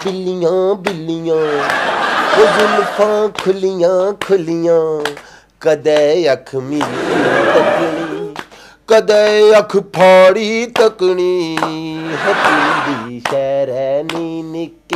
बिल्लियां बिल्लियां वो जुल्फां खुलियां खुलियां कदे अख मीटी तकनी कदे अख फाड़ी तकनी हथी दी शहर नी निक